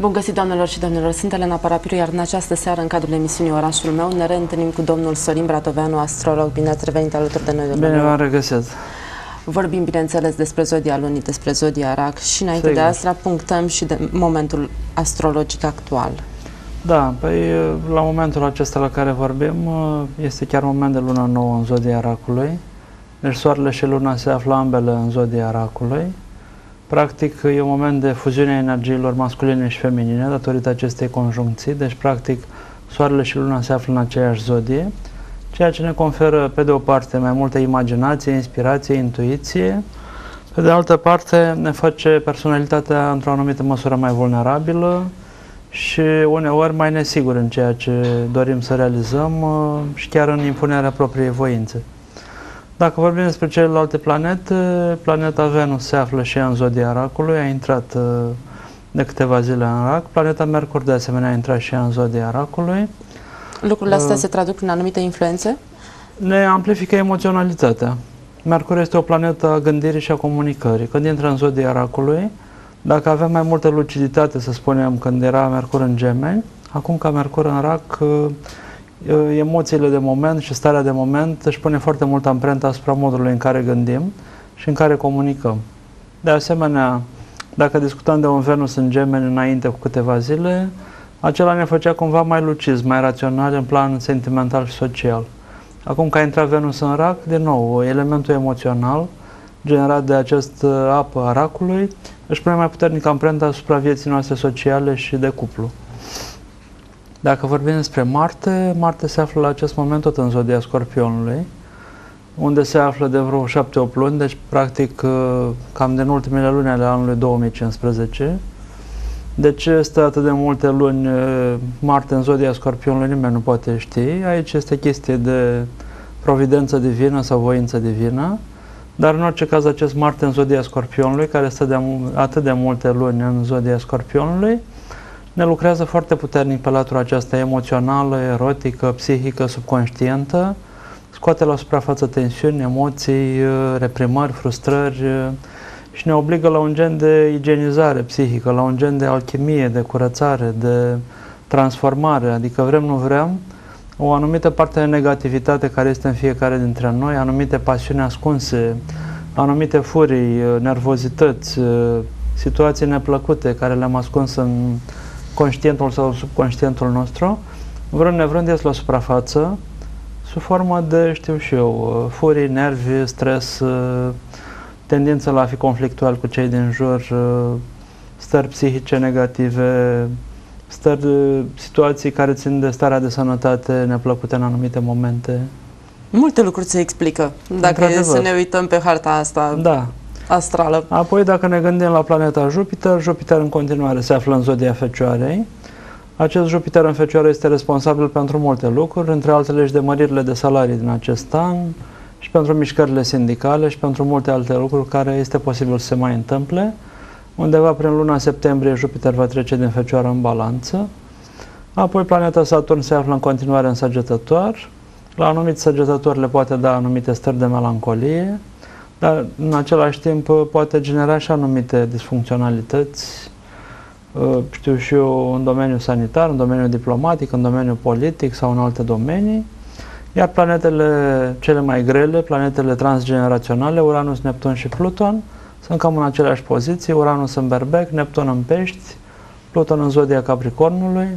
Bun găsit, doamnelor și domnilor! Sunt Elena Parapiru, iar în această seară, în cadrul emisiunii Orașul meu, ne reîntâlnim cu domnul Sorin Bratoveanu, astrolog. Bine ați revenit alături de noi, domnule. Bine v-am regăsit. Vorbim, bineînțeles, despre zodia lunii, despre zodia Rac și înainte de asta punctăm și de momentul astrologic actual. Da, păi la momentul acesta la care vorbim este chiar moment de lună nouă în zodia Racului. Deci soarele și luna se află ambele în zodia Racului. Practic e un moment de fuziune a energiilor masculine și feminine datorită acestei conjuncții. Deci practic soarele și luna se află în aceeași zodie, ceea ce ne conferă pe de o parte mai multă imaginație, inspirație, intuiție. Pe de altă parte ne face personalitatea într-o anumită măsură mai vulnerabilă și uneori mai nesigur în ceea ce dorim să realizăm și chiar în impunerea propriei voințe. Dacă vorbim despre celelalte planete, planeta Venus se află și ea în zodia Racului, a intrat de câteva zile în Rac. Planeta Mercur de asemenea a intrat și ea în zodia Racului. Lucrurile astea se traduc prin anumite influențe? Ne amplifică emoționalitatea. Mercur este o planetă a gândirii și a comunicării. Când intră în zodia Racului, dacă avem mai multă luciditate, să spunem, când era Mercur în Gemeni, acum ca Mercur în Rac, emoțiile de moment și starea de moment își pune foarte mult amprenta asupra modului în care gândim și în care comunicăm. De asemenea, dacă discutăm de un Venus în Gemeni înainte cu câteva zile, acela ne făcea cumva mai lucizi, mai rațional în plan sentimental și social. Acum că a intrat Venus în Rac, din nou, elementul emoțional generat de această apă a Racului își pune mai puternic amprenta asupra vieții noastre sociale și de cuplu. Dacă vorbim despre Marte, Marte se află la acest moment tot în zodia Scorpionului, unde se află de vreo 7-8 luni, deci practic cam din ultimele luni ale anului 2015. De ce este atât de multe luni Marte în zodia Scorpionului, nimeni nu poate ști. Aici este chestie de providență divină sau voință divină, dar în orice caz acest Marte în zodia Scorpionului, care stă de atât de multe luni în zodia Scorpionului, ne lucrează foarte puternic pe latura aceasta emoțională, erotică, psihică, subconștientă, scoate la suprafață tensiuni, emoții, reprimări, frustrări și ne obligă la un gen de igienizare psihică, la un gen de alchimie, de curățare, de transformare, adică vrem, nu vrem, o anumită parte de negativitate care este în fiecare dintre noi, anumite pasiuni ascunse, anumite furii, nervozități, situații neplăcute care le-am ascuns în conștientul sau subconștientul nostru, vrând nevrând ies la suprafață, sub formă de, știu și eu, furii, nervi, stres, tendință la a fi conflictual cu cei din jur, stări psihice negative, situații care țin de starea de sănătate neplăcute în anumite momente. Multe lucruri se explică, dacă e să ne uităm pe harta asta. Da. Astrală. Apoi, dacă ne gândim la planeta Jupiter, Jupiter în continuare se află în zodia Fecioarei. Acest Jupiter în Fecioară este responsabil pentru multe lucruri, între altele și de măririle de salarii din acest an, și pentru mișcările sindicale și pentru multe alte lucruri care este posibil să se mai întâmple. Undeva prin luna septembrie Jupiter va trece din Fecioară în Balanță. Apoi planeta Saturn se află în continuare în Săgetător. La anumiți săgetători le poate da anumite stări de melancolie, dar în același timp poate genera și anumite disfuncționalități, știu și eu, în domeniul sanitar, în domeniul diplomatic, în domeniul politic sau în alte domenii. Iar planetele cele mai grele, planetele transgeneraționale, Uranus, Neptun și Pluton, sunt cam în aceleași poziții, Uranus în Berbec, Neptun în Pești, Pluton în zodia Capricornului.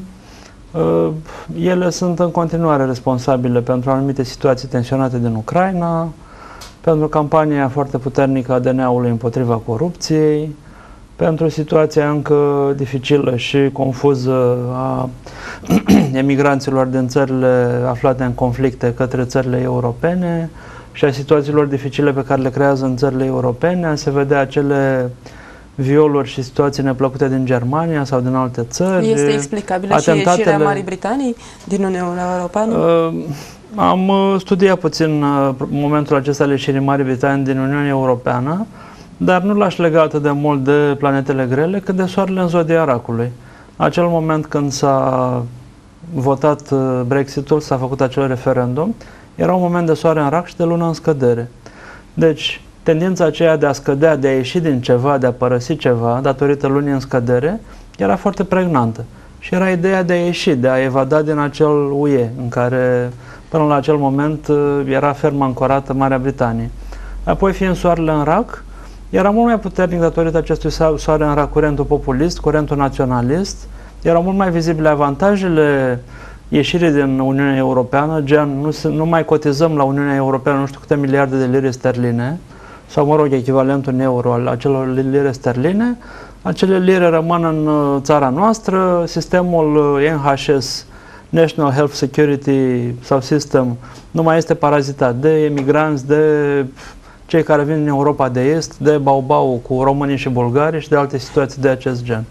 Ele sunt în continuare responsabile pentru anumite situații tensionate din Ucraina, pentru campania foarte puternică a DNA-ului împotriva corupției, pentru situația încă dificilă și confuză a emigranților din țările aflate în conflicte către țările europene și a situațiilor dificile pe care le creează în țările europene, a se vedea acele violuri și situații neplăcute din Germania sau din alte țări. Este explicabilă și ieșirea Marii Britanii din Uniunea Europeană? Am studiat puțin momentul acesta al ieșirii Marii Britanii din Uniunea Europeană, dar nu l-aș lega atât de mult de planetele grele, cât de soarele în zodia Racului. Acel moment când s-a votat Brexitul, s-a făcut acel referendum, era un moment de soare în Rac și de lună în scădere. Deci, tendința aceea de a scădea, de a ieși din ceva, de a părăsi ceva, datorită lunii în scădere, era foarte pregnantă. Și era ideea de a ieși, de a evada din acel UE, în care până la acel moment era ferm ancorată Marea Britanie. Apoi, fiind soarele în rac, era mult mai puternic datorită acestui soare în rac curentul populist, curentul naționalist, erau mult mai vizibile avantajele ieșirii din Uniunea Europeană, gen nu mai cotizăm la Uniunea Europeană nu știu câte miliarde de lire sterline, sau mă rog, echivalentul în euro al acelor lire sterline, acele lire rămân în țara noastră, sistemul NHS, National Health Security sau System, nu mai este parazitat de emigranți, de cei care vin din Europa de Est, de baubau cu românii și bulgarii și de alte situații de acest gen.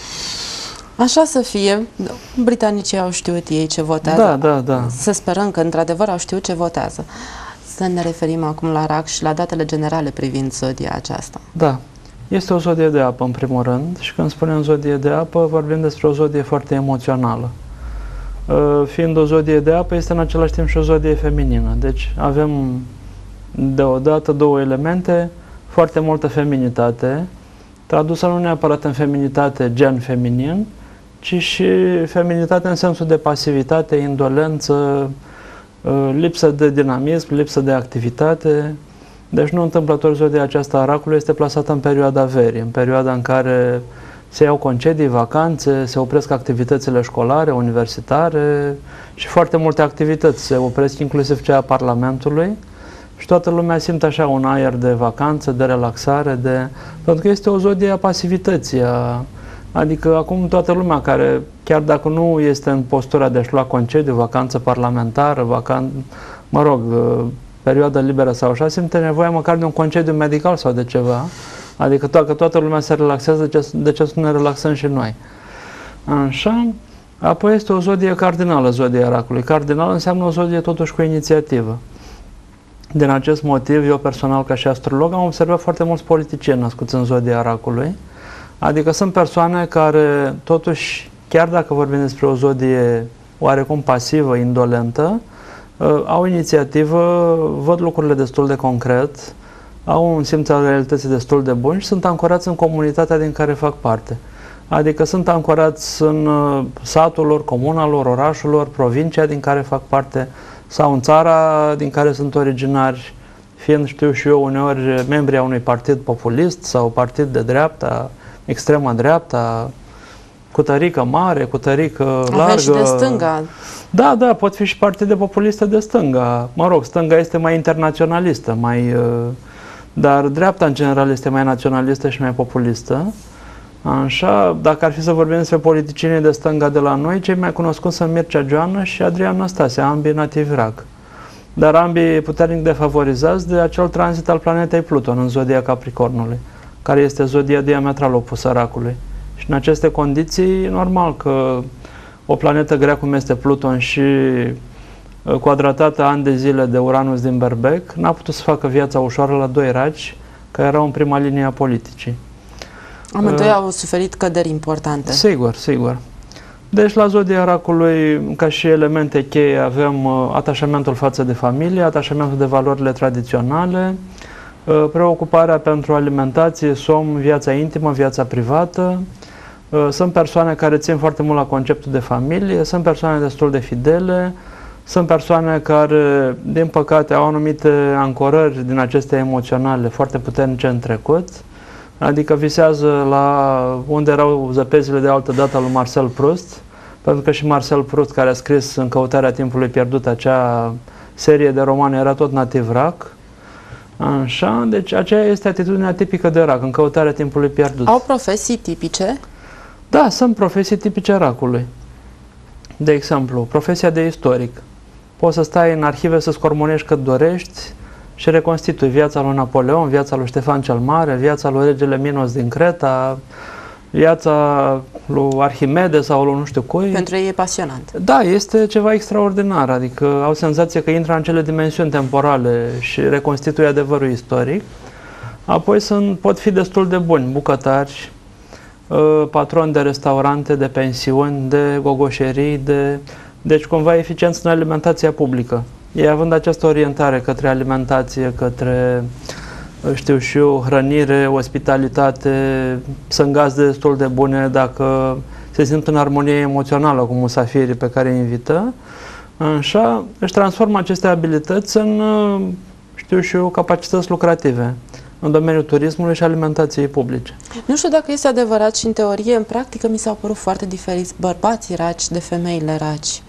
Așa să fie. Britanicii au știut ei ce votează. Da. Să sperăm că într-adevăr au știut ce votează. Să ne referim acum la RAC și la datele generale privind zodia aceasta. Da. Este o zodie de apă, în primul rând, și când spunem zodie de apă, vorbim despre o zodie foarte emoțională. Fiind o zodie de apă, este în același timp și o zodie feminină. Deci avem deodată două elemente, foarte multă feminitate, tradusă nu neapărat în feminitate, gen feminin, ci și feminitate în sensul de pasivitate, indolență, lipsă de dinamism, lipsă de activitate. Deci nu întâmplător zodia aceasta a racului este plasată în perioada verii, în perioada în care se iau concedii, vacanțe, se opresc activitățile școlare, universitare și foarte multe activități se opresc, inclusiv cea a Parlamentului. Și toată lumea simte așa un aer de vacanță, de relaxare, pentru că este o zodie a pasivității. Adică acum toată lumea care, chiar dacă nu este în postura de a-și lua concediu, vacanță parlamentară, perioadă liberă sau așa, simte nevoia măcar de un concediu medical sau de ceva. Adică că toată lumea se relaxează, de ce să ne relaxăm și noi? Așa. Apoi este o zodie cardinală, zodia racului. Cardinal înseamnă o zodie totuși cu inițiativă. Din acest motiv, eu personal, ca și astrolog, am observat foarte mulți politicieni născuți în zodia racului. Adică sunt persoane care, totuși, chiar dacă vorbim despre o zodie oarecum pasivă, indolentă, au inițiativă, văd lucrurile destul de concret, au un simț al realității destul de bun și sunt ancorați în comunitatea din care fac parte. Adică sunt ancorați în satul lor, comuna lor, orașul lor, provincia din care fac parte, sau în țara din care sunt originari, fiind, știu și eu, uneori membri a unui partid populist sau partid de dreapta, extrema dreapta, cu tărică mare, cu tărică largă. Avem și de stânga. Da, pot fi și partide populiste de stânga. Mă rog, stânga este mai internaționalistă, dar dreapta în general este mai naționalistă și mai populistă. Așa, dacă ar fi să vorbim despre politicienii de stânga de la noi, cei mai cunoscuți sunt Mircea Joană și Adrian Năstase, ambii nativi RAC. Dar ambii puternic defavorizați de acel tranzit al planetei Pluton în zodia Capricornului, care este zodia diametral opusă racului. Și în aceste condiții, normal că o planetă grea cum este Pluton și quadratată ani de zile de Uranus din Berbec, n-a putut să facă viața ușoară la doi raci, care erau în prima linie a politicii. Amândoi au suferit căderi importante. Sigur. Deci la zodia racului, ca și elemente cheie, avem atașamentul față de familie, atașamentul de valorile tradiționale, preocuparea pentru alimentație, somn, viața intimă, viața privată. Sunt persoane care țin foarte mult la conceptul de familie, sunt persoane destul de fidele, sunt persoane care, din păcate, au anumite ancorări din acestea emoționale foarte puternice în trecut, adică visează la unde erau zăpezile de altă dată al lui Marcel Proust, pentru că și Marcel Proust, care a scris În căutarea timpului pierdut, acea serie de romane, era tot nativ RAC. Așa, deci aceea este atitudinea tipică de RAC, În căutarea timpului pierdut. Au profesii tipice? Da, sunt profesii tipice racului. De exemplu, profesia de istoric. Poți să stai în arhive să scormonești cât dorești și reconstitui viața lui Napoleon, viața lui Ștefan cel Mare, viața lui regele Minos din Creta, viața lui Arhimede sau lui nu știu cui. Pentru ei e pasionant. Da, este ceva extraordinar, adică au senzație că intră în cele dimensiuni temporale și reconstituie adevărul istoric. Apoi pot fi destul de buni, bucătari, patroni de restaurante, de pensiuni, de gogoșerii, deci cumva eficiență în alimentația publică. Ei având această orientare către alimentație, către știu și eu, hrănire, ospitalitate, sunt gazde destul de bune dacă se simt în armonie emoțională cu musafirii pe care îi invită. Așa, își transformă aceste abilități în, știu și eu, capacități lucrative în domeniul turismului și alimentației publice. Nu știu dacă este adevărat și în teorie, în practică mi s-au părut foarte diferiți bărbații raci de femeile raci.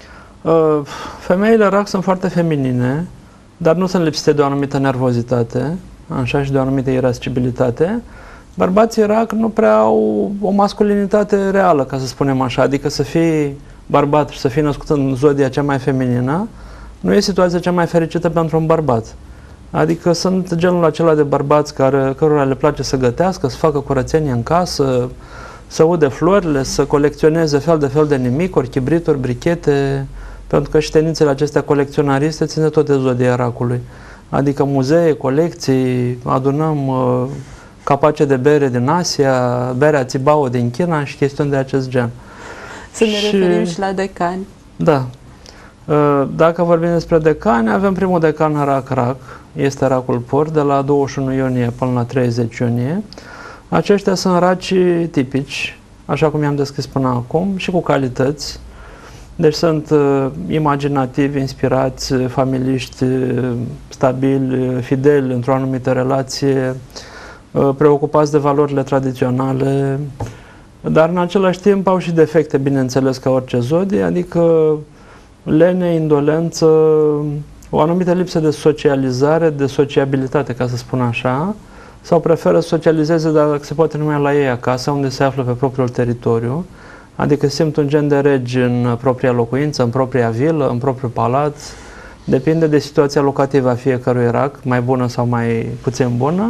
Femeile rac sunt foarte feminine, dar nu sunt lipsite de o anumită nervozitate, așa, și de o anumită irascibilitate. Bărbații rac nu prea au o masculinitate reală, ca să spunem așa, adică să fii bărbat și să fii născut în zodia cea mai feminină, nu e situația cea mai fericită pentru un bărbat. Adică sunt genul acela de bărbați cărora le place să gătească, să facă curățenie în casă, să ude florile, să colecționeze fel de fel de nimicuri, chibrituri, brichete, pentru că și tendințele acestea colecționariste țin de tot de zodia racului. Adică muzee, colecții, adunăm capace de bere din Asia, berea Țibao din China și chestiuni de acest gen. Să ne referim și la decani. Da. Dacă vorbim despre decani, avem primul decan rac, este racul Port, de la 21 iunie până la 30 iunie. Aceștia sunt racii tipici, așa cum i-am descris până acum, și cu calități. Deci sunt imaginativi, inspirați, familiști, stabili, fideli într-o anumită relație, preocupați de valorile tradiționale, dar în același timp au și defecte, bineînțeles, ca orice zodie, adică lene, indolență, o anumită lipsă de socializare, de sociabilitate, ca să spun așa, sau preferă să socializeze, dar dacă se poate, numai la ei acasă, unde se află pe propriul teritoriu, adică simt un gen de regi în propria locuință, în propria vilă, în propriul palat, depinde de situația locativă a fiecărui rac, mai bună sau mai puțin bună.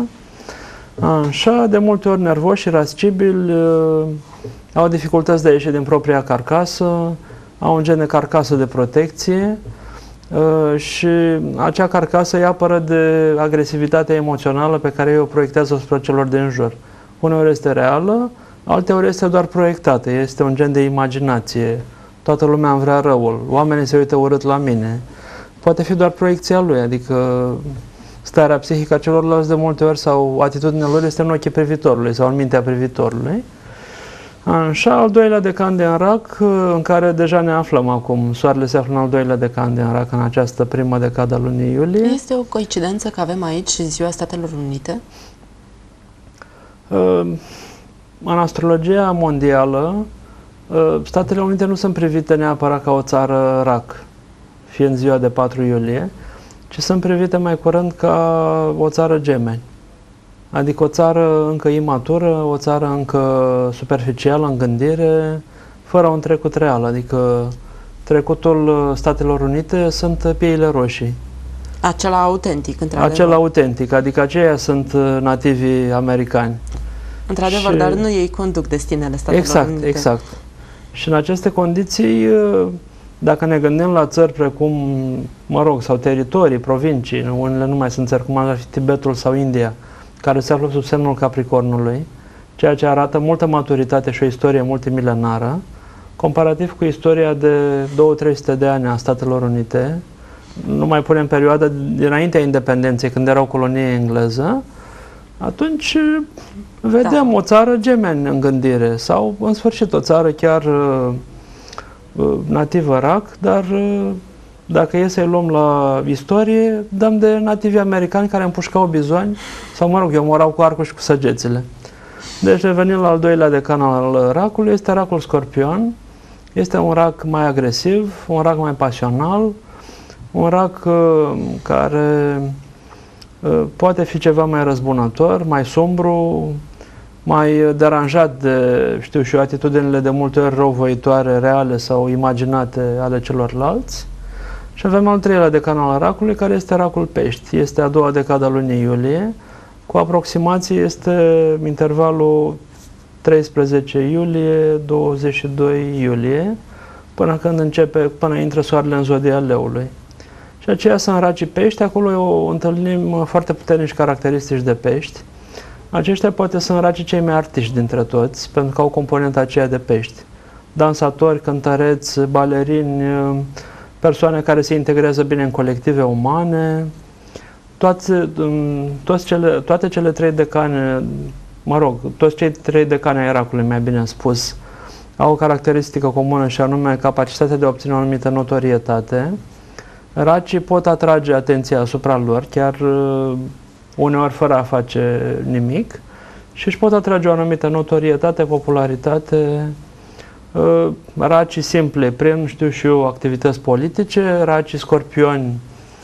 Așa, de multe ori nervoși, irascibili, au dificultăți de a ieși din propria carcasă, au un gen de carcasă de protecție și acea carcasă îi apără de agresivitatea emoțională pe care ei o proiectează asupra celor din jur. Uneori este reală, alteori este doar proiectată, este un gen de imaginație. Toată lumea îmi vrea răul, oamenii se uită urât la mine. Poate fi doar proiecția lui, adică starea psihică a celorlalți de multe ori sau atitudinea lor este în ochii privitorului sau în mintea privitorului. Așa, al doilea decan din rac, în care deja ne aflăm acum. Soarele se află în al doilea decan din rac în această primă decadă a lunii iulie. Este o coincidență că avem aici Ziua Statelor Unite? În astrologia mondială, Statele Unite nu sunt privite neapărat ca o țară rac, fiind ziua de 4 iulie, ci sunt privite mai curând ca o țară gemeni. Adică o țară încă imatură, o țară încă superficială în gândire, fără un trecut real. Adică trecutul Statelor Unite sunt piile roșii. Acela autentic, într-adevăr. Acela autentic, adică aceia sunt nativii americani. Într-adevăr, dar nu ei conduc destinele Statelor Unite. Exact. Și în aceste condiții, dacă ne gândim la țări precum, mă rog, sau teritorii, provincii, unele nu mai sunt țări, cum ar fi Tibetul sau India, care se află sub semnul Capricornului, ceea ce arată multă maturitate și o istorie multimilenară, comparativ cu istoria de 200-300 de ani a Statelor Unite, nu mai punem perioada dinaintea independenței, când era o colonie engleză, atunci vedem o țară gemeni în gândire sau, în sfârșit, o țară chiar nativă rac, dar dacă e să-i luăm la istorie, dăm de nativi americani care împușcau bizoni sau, mă rog, eu omorau cu arcul și cu săgețile. Deci, revenind la al doilea decan al racului, este racul Scorpion. Este un rac mai agresiv, un rac mai pasional, un rac care poate fi ceva mai răzbunător, mai sombru, mai deranjat de, știu și eu, atitudinile de multe ori răuvoitoare, reale sau imaginate ale celorlalți. Și avem al treilea decan al racului, care este racul Pești. Este a doua decadă a lunii iulie. Cu aproximații este intervalul 13 iulie, 22 iulie, până când până intră soarele în zodia leului. Și aceia sunt racii Pești, acolo întâlnim foarte puternici caracteristici de pești. Aceștia poate sunt racii cei mai artiști dintre toți, pentru că au componenta aceea de pești. Dansatori, cântăreți, balerini, persoane care se integrează bine în colective umane, toate cele 3 decane, mă rog, toți cei 3 decani ai racului, mai bine spus, au o caracteristică comună și anume capacitatea de a obține o anumită notorietate. Racii pot atrage atenția asupra lor, chiar uneori fără a face nimic, și își pot atrage o anumită notorietate, popularitate. Racii simple prin, știu și eu, activități politice, racii scorpioni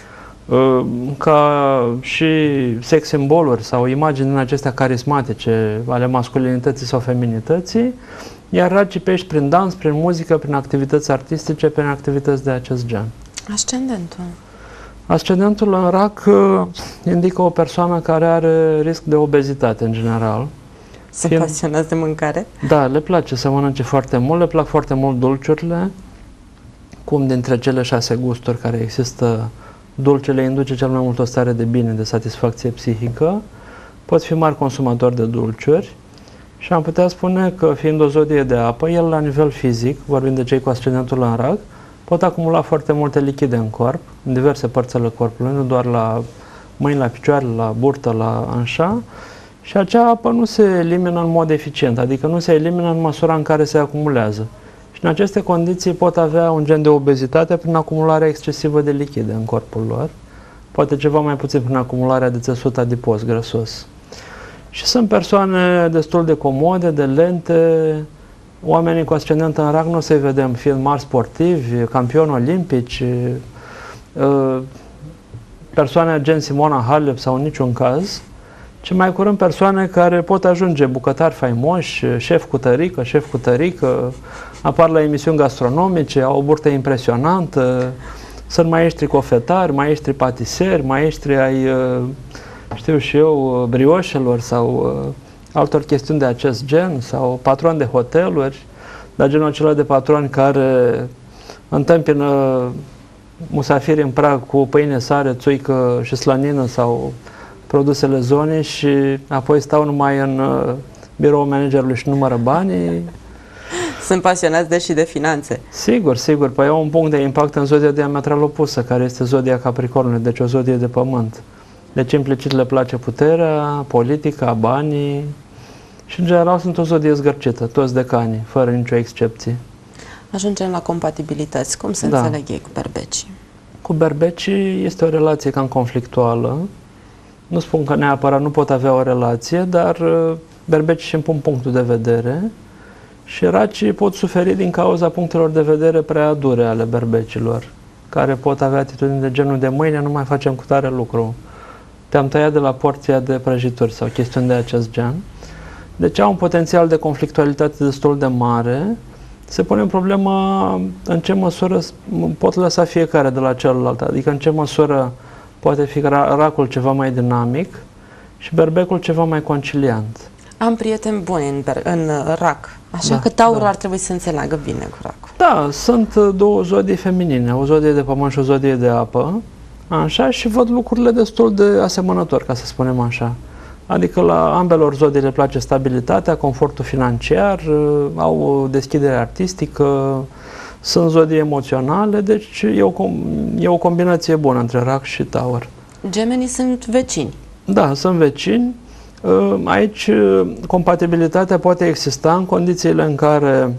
ca și sex simboluri sau imagini din acestea carismatice ale masculinității sau feminității, iar racii pești prin dans, prin muzică, prin activități artistice, prin activități de acest gen. Ascendentul? Ascendentul în rac indică o persoană care are risc de obezitate în general. Sunt pasionați de mâncare? Da, le place să mănânce foarte mult, le plac foarte mult dulciurile, cum dintre cele 6 gusturi care există, dulcele induce cel mai mult o stare de bine, de satisfacție psihică, pot fi mari consumatori de dulciuri și am putea spune că, fiind o zodie de apă, el la nivel fizic, vorbind de cei cu ascendentul în rac, pot acumula foarte multe lichide în corp, în diverse părți ale corpului, nu doar la mâini, la picioare, la burtă, la așa, și acea apă nu se elimină în mod eficient, adică nu se elimină în măsura în care se acumulează. Și în aceste condiții pot avea un gen de obezitate prin acumularea excesivă de lichide în corpul lor, poate ceva mai puțin prin acumularea de țesut adipos, grăsos. Și sunt persoane destul de comode, de lente. Oamenii cu ascendent în rac nu o să-i vedem fiind mari sportivi, campioni olimpici, persoane gen Simona Halep sau în niciun caz, ci mai curând persoane care pot ajunge bucătari faimoși, șef cu tărică, apar la emisiuni gastronomice, au o burtă impresionantă, sunt maestri cofetari, maestri patiseri, maestri ai, știu și eu, brioșelor sau altor chestiuni de acest gen, sau patroni de hoteluri, dar genul acela de patroni care întâmpină musafiri în prag cu pâine, sare, țuică și slănină sau produsele zonei și apoi stau numai în biroul managerului și numără banii. Sunt pasionați și de finanțe. Sigur, sigur. Păi au un punct de impact în zodia diametral opusă, care este zodia Capricornului, deci o zodie de pământ. Deci implicit le place puterea, politica, banii și în general sunt o zodie zgârcită, toți decanii, fără nicio excepție. Ajungem la compatibilități. Cum se înțeleg ei cu berbecii? Cu berbecii este o relație cam conflictuală. Nu spun că neapărat nu pot avea o relație, dar berbecii își impun punctul de vedere și racii pot suferi din cauza punctelor de vedere prea dure ale berbecilor, care pot avea atitudini de genul de mâine nu mai facem cu tare lucru. Te-am tăiat de la porția de prăjituri sau chestiuni de acest gen. Deci au un potențial de conflictualitate destul de mare. Se pune problema în ce măsură pot lăsa fiecare de la celălalt, adică în ce măsură poate fi racul ceva mai dinamic și berbecul ceva mai conciliant. Am prieteni buni în rac, așa că taurul ar trebui să înțeleagă bine cu racul. Da, sunt două zodii feminine, o zodie de pământ și o zodie de apă, așa, și văd lucrurile destul de asemănători, ca să spunem așa. Adică la ambelor zodii le place stabilitatea, confortul financiar, au o deschidere artistică, sunt zodii emoționale, deci e o combinație bună între rac și taur. Gemenii sunt vecini. Da, sunt vecini. Aici compatibilitatea poate exista în condițiile în care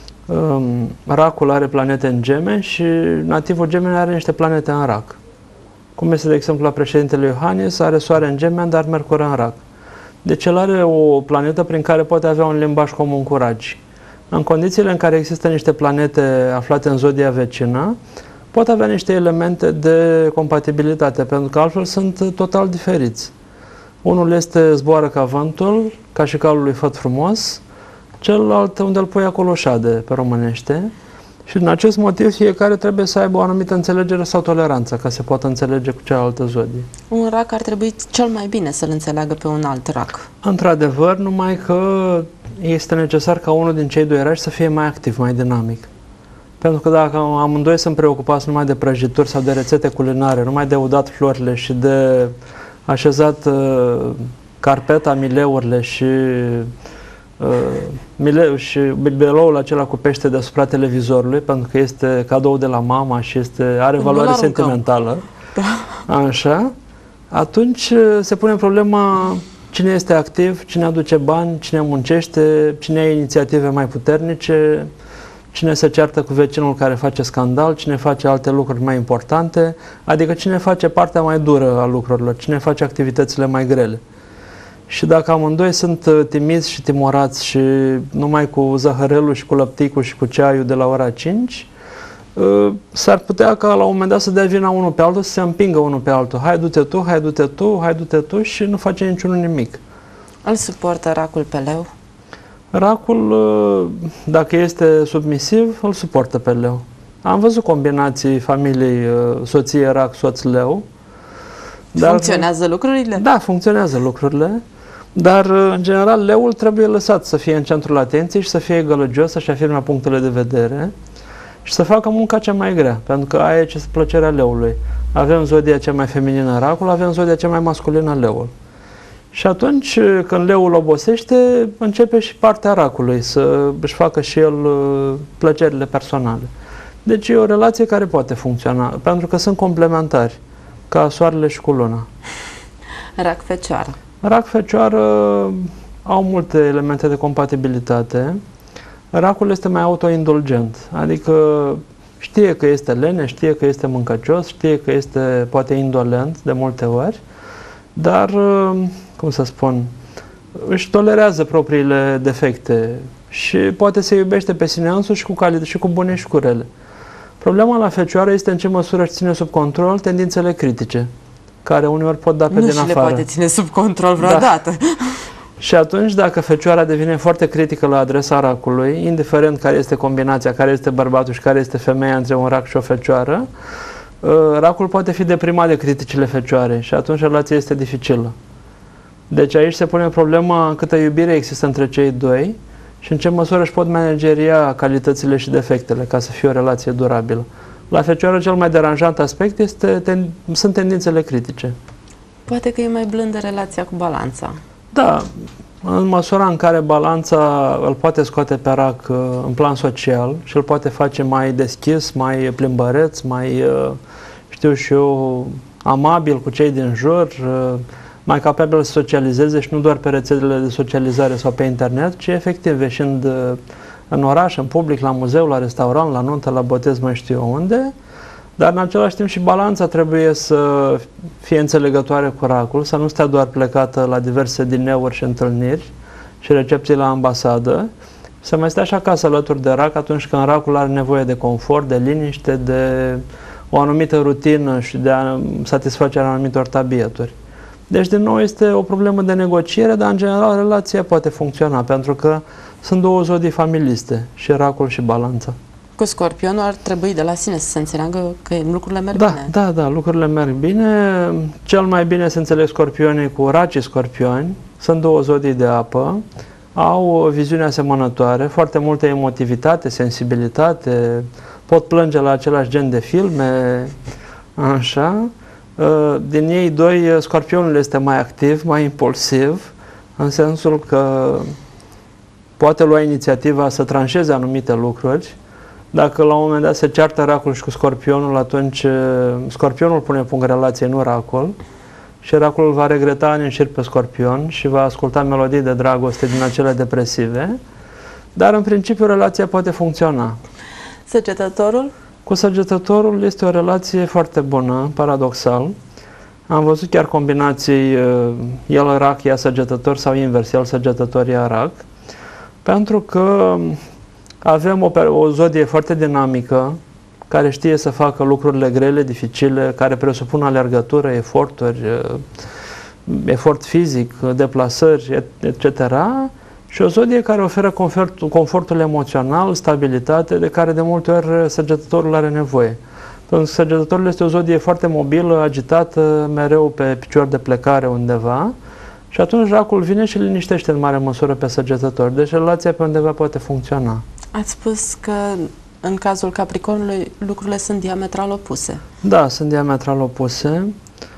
racul are planete în Gemeni și nativul Gemeni are niște planete în rac. Cum este, de exemplu, la președintele Iohannis, are soare în Gemeni, dar Mercur în rac. Deci el are o planetă prin care poate avea un limbaj comun cu racii. În condițiile în care există niște planete aflate în zodia vecină, pot avea niște elemente de compatibilitate, pentru că altfel sunt total diferiți. Unul este zboară ca vântul, ca și calul lui făt frumos, celălalt unde îl pui acolo șade, pe românește. Și din acest motiv fiecare trebuie să aibă o anumită înțelegere sau toleranță ca să poată înțelege cu cealaltă zodie. Un rac ar trebui cel mai bine să-l înțeleagă pe un alt rac. Într-adevăr, numai că este necesar ca unul din cei doi raci să fie mai activ, mai dinamic. Pentru că dacă amândoi sunt preocupați numai de prăjituri sau de rețete culinare, numai de udat florile și de așezat carpeta, mileurile și bibeloul acela cu pește deasupra televizorului, pentru că este cadou de la mama și are valoare sentimentală. Da. Așa. Atunci se pune problema cine este activ, cine aduce bani, cine muncește, cine are inițiative mai puternice, cine se ceartă cu vecinul care face scandal, cine face alte lucruri mai importante, adică cine face partea mai dură a lucrurilor, cine face activitățile mai grele. Și dacă amândoi sunt timizi și timorați și numai cu zahărelul și cu lăpticul și cu ceaiul de la ora 5, s-ar putea ca la un moment dat să dea vina unul pe altul, să se împingă unul pe altul. Hai du-te tu, hai du-te tu, hai du-te tu și nu face niciunul nimic. Îl suportă racul pe leu? Racul, dacă este submisiv, îl suportă pe leu. Am văzut combinații familiei soție rac, soț leu. Funcționează lucrurile? Da, funcționează lucrurile. Dar, în general, leul trebuie lăsat să fie în centrul atenției și să fie gălăgios, să-și afirme punctele de vedere și să facă munca cea mai grea, pentru că aia e plăcerea leului. Avem zodia cea mai feminină racul, avem zodia cea mai masculină leul. Și atunci, când leul obosește, începe și partea racului să își facă și el plăcerile personale. Deci e o relație care poate funcționa, pentru că sunt complementari, ca soarele și cu luna. Rac-fecioară. Rac-fecioară au multe elemente de compatibilitate. Racul este mai autoindulgent, adică știe că este lene, știe că este mâncăcios, știe că este poate indolent de multe ori, dar, cum să spun, își tolerează propriile defecte și poate se iubește pe sine însuși și cu bune și cu rele. Problema la fecioară este în ce măsură își ține sub control tendințele critice, care uneori pot da pe din afară. Nu și le poate ține sub control vreodată. Da. Și atunci, dacă fecioara devine foarte critică la adresa racului, indiferent care este combinația, care este bărbatul și care este femeia între un rac și o fecioară, racul poate fi deprimat de criticile fecioarei și atunci relația este dificilă. Deci aici se pune problema câtă iubire există între cei doi și în ce măsură își pot manageria calitățile și defectele ca să fie o relație durabilă. La fecioară cel mai deranjant aspect sunt tendințele critice. Poate că e mai blândă relația cu balanța. Da, în măsura în care balanța îl poate scoate pe rac în plan social și îl poate face mai deschis, mai plimbăreț, mai, știu și eu, amabil cu cei din jur, mai capabil să socializeze și nu doar pe rețelele de socializare sau pe internet, ci efectiv ieșind în oraș, în public, la muzeu, la restaurant, la nuntă, la botez, mai știu eu unde. Dar în același timp și balanța trebuie să fie înțelegătoare cu racul, să nu stea doar plecată la diverse dineuri și întâlniri și recepții la ambasadă, să mai stea și acasă alături de rac atunci când racul are nevoie de confort, de liniște, de o anumită rutină și de satisfacerea anumitor tabieturi. Deci, din nou, este o problemă de negociere, dar, în general, relația poate funcționa, pentru că sunt două zodii familiste, și racul și balanța. Cu Scorpionul ar trebui de la sine să se înțeleagă că lucrurile merg bine. Da, lucrurile merg bine. Cel mai bine se înțeleg scorpionii cu racii scorpioni. Sunt două zodii de apă. Au o viziune asemănătoare, foarte multă emotivitate, sensibilitate, pot plânge la același gen de filme, așa. Din ei doi, scorpionul este mai activ, mai impulsiv, în sensul că poate lua inițiativa să tranșeze anumite lucruri. Dacă la un moment dat se ceartă racul și cu scorpionul, atunci scorpionul pune punct relației, nu racul. Și racul va regreta ani în șir pe scorpion și va asculta melodii de dragoste din acele depresive. Dar în principiu relația poate funcționa. Săgetătorul? Cu săgetătorul este o relație foarte bună, paradoxal. Am văzut chiar combinații el rac, ea săgetător sau invers, el săgetător, ea rac. Pentru că avem o zodie foarte dinamică, care știe să facă lucrurile grele, dificile, care presupun alergătură, eforturi, efort fizic, deplasări, etc. Și o zodie care oferă confortul emoțional, stabilitate, de care de multe ori săgetătorul are nevoie. Pentru că săgetătorul este o zodie foarte mobilă, agitată, mereu pe picior de plecare undeva, și atunci racul vine și liniștește în mare măsură pe săgetător. Deci relația pe undeva poate funcționa. Ați spus că în cazul Capricornului lucrurile sunt diametral opuse. Da, sunt diametral opuse.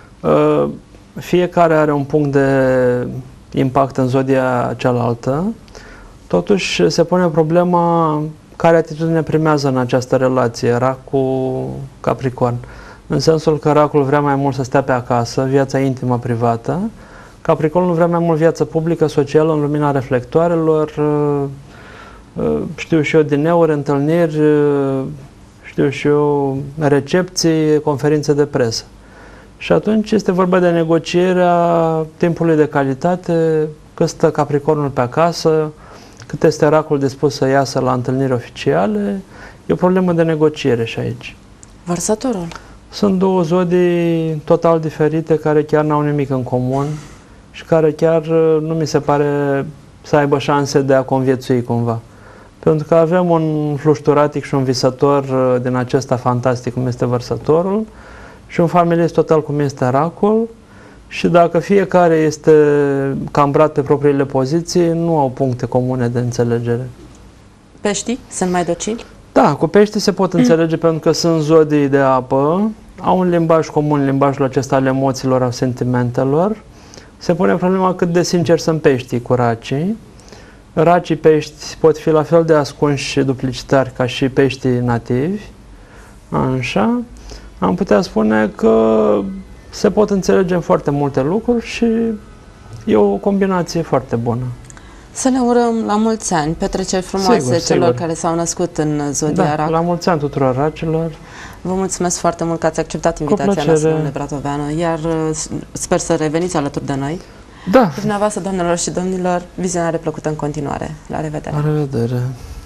Fiecare are un punct de impact în zodia cealaltă. Totuși se pune problema care atitudine primează în această relație, rac cu Capricorn. în sensul că Racolul vrea mai mult să stea pe acasă, viața intimă, privată. Capricornul vrea mai mult viață publică, socială, în lumina reflectoarelor, știu și eu, dineuri, întâlniri, știu și eu, recepții, conferințe de presă. Și atunci este vorba de negocierea timpului de calitate, cât stă Capricornul pe acasă, cât este Racolul dispus să iasă la întâlniri oficiale. E o problemă de negociere și aici. Vărsătorul. Sunt două zodii total diferite, care chiar n-au nimic în comun și care chiar nu mi se pare să aibă șanse de a conviețui cumva. Pentru că avem un flușturatic și un visător din acesta fantastic cum este Vărsătorul și un familist total cum este Racol, și dacă fiecare este cambrat pe propriile poziții, nu au puncte comune de înțelegere. Peștii sunt mai docili? Da, cu peștii se pot înțelege pentru că sunt zodii de apă, au un limbaj comun, limbajul acesta al emoțiilor, al sentimentelor. Se pune problema cât de sinceri sunt peștii cu racii. Racii pești pot fi la fel de ascunși și duplicitari ca și peștii nativi. Așa. Am putea spune că se pot înțelege în foarte multe lucruri și e o combinație foarte bună. Să le urăm la mulți ani, petreceri frumoase celor care s-au născut în zodia Rac. La mulți ani tuturor racilor. Vă mulțumesc foarte mult că ați acceptat invitația noastră, domnule Bratoveanu, iar sper să reveniți alături de noi. Da. Dumneavoastră, doamnelor și domnilor, vizionare plăcută în continuare. La revedere! La revedere!